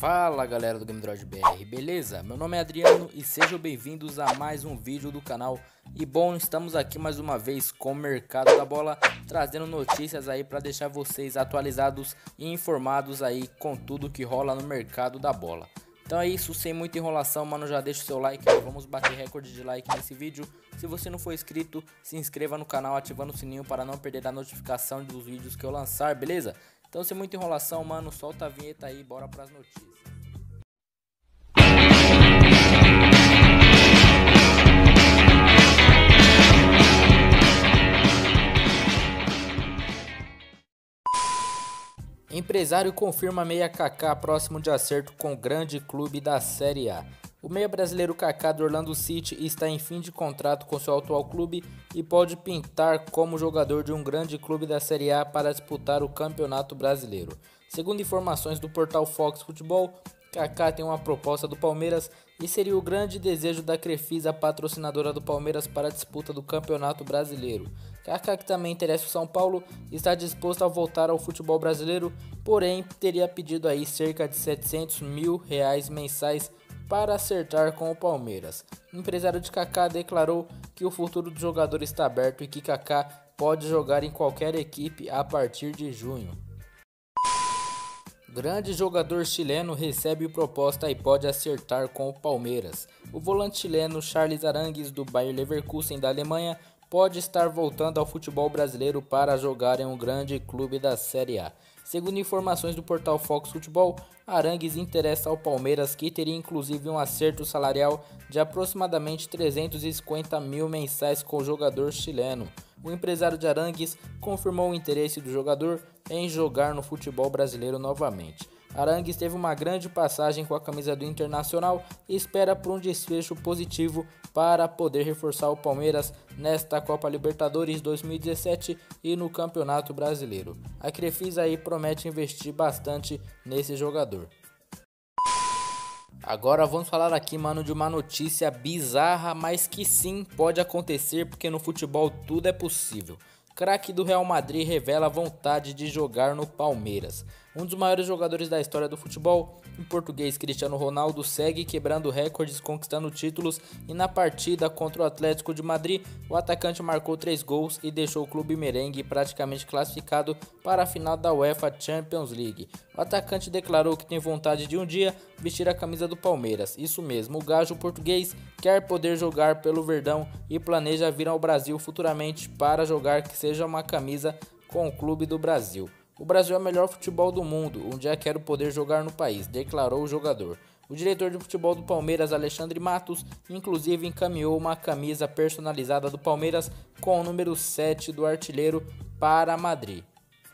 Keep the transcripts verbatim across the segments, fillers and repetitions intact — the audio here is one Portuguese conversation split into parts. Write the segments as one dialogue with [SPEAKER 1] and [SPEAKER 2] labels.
[SPEAKER 1] Fala galera do Game Droid B R, beleza? Meu nome é Adriano e sejam bem-vindos a mais um vídeo do canal. E bom, estamos aqui mais uma vez com o mercado da bola, trazendo notícias aí para deixar vocês atualizados e informados aí com tudo que rola no mercado da bola. Então é isso, sem muita enrolação, mano, já deixa o seu like, vamos bater recorde de like nesse vídeo. Se você não for inscrito, se inscreva no canal ativando o sininho para não perder a notificação dos vídeos que eu lançar, beleza? Então sem muita enrolação, mano, solta a vinheta aí, bora pras notícias. Empresário confirma meia Kaká próximo de acerto com o grande clube da Série A. O meia brasileiro Kaká do Orlando City está em fim de contrato com seu atual clube e pode pintar como jogador de um grande clube da Série A para disputar o Campeonato Brasileiro. Segundo informações do portal Fox Futebol, Kaká tem uma proposta do Palmeiras e seria o grande desejo da Crefisa, patrocinadora do Palmeiras, para a disputa do Campeonato Brasileiro. Kaká, que também interessa o São Paulo, está disposto a voltar ao futebol brasileiro, porém teria pedido aí cerca de setecentos mil reais mensais para acertar com o Palmeiras. O empresário de Kaká declarou que o futuro do jogador está aberto e que Kaká pode jogar em qualquer equipe a partir de junho. Grande jogador chileno recebe proposta e pode acertar com o Palmeiras. O volante chileno Charles Arangues, do Bayer Leverkusen da Alemanha, pode estar voltando ao futebol brasileiro para jogar em um grande clube da Série A. Segundo informações do portal Fox Futebol, Arangues interessa ao Palmeiras, que teria inclusive um acerto salarial de aproximadamente trezentos e cinquenta mil mensais com o jogador chileno. O empresário de Arangues confirmou o interesse do jogador em jogar no futebol brasileiro novamente. Arangues teve uma grande passagem com a camisa do Internacional e espera por um desfecho positivo para poder reforçar o Palmeiras nesta Copa Libertadores dois mil e dezessete e no Campeonato Brasileiro. A Crefisa aí promete investir bastante nesse jogador. Agora vamos falar aqui, mano, de uma notícia bizarra, mas que sim pode acontecer, porque no futebol tudo é possível. Craque do Real Madrid revela vontade de jogar no Palmeiras. Um dos maiores jogadores da história do futebol, em português Cristiano Ronaldo, segue quebrando recordes, conquistando títulos, e na partida contra o Atlético de Madrid, o atacante marcou três gols e deixou o clube merengue praticamente classificado para a final da UEFA Champions League. O atacante declarou que tem vontade de um dia vestir a camisa do Palmeiras. Isso mesmo, o gajo português quer poder jogar pelo Verdão e planeja vir ao Brasil futuramente para jogar que seja uma camisa com o clube do Brasil. O Brasil é o melhor futebol do mundo, um dia quero poder jogar no país, declarou o jogador. O diretor de futebol do Palmeiras, Alexandre Matos, inclusive encaminhou uma camisa personalizada do Palmeiras com o número sete do artilheiro para Madrid.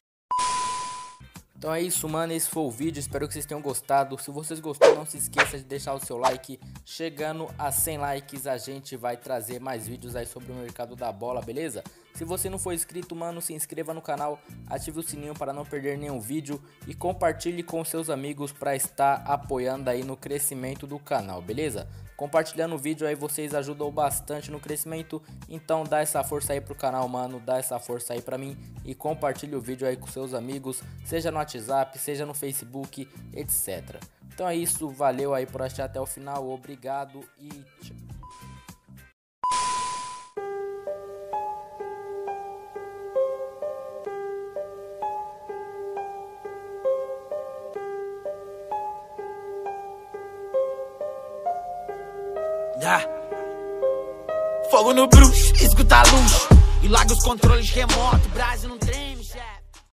[SPEAKER 1] Então é isso, mano, esse foi o vídeo, espero que vocês tenham gostado. Se vocês gostaram, não se esqueça de deixar o seu like. Chegando a cem likes, a gente vai trazer mais vídeos aí sobre o mercado da bola, beleza? Se você não for inscrito, mano, se inscreva no canal, ative o sininho para não perder nenhum vídeo e compartilhe com seus amigos para estar apoiando aí no crescimento do canal, beleza? Compartilhando o vídeo aí vocês ajudam bastante no crescimento, então dá essa força aí pro canal, mano, dá essa força aí pra mim e compartilhe o vídeo aí com seus amigos, seja no WhatsApp, seja no Facebook, etcétera. Então é isso, valeu aí por assistir até o final, obrigado e tchau.
[SPEAKER 2] Ah. Fogo no bruxo, escuta a luz e larga os controles remotos, Brasil no trem.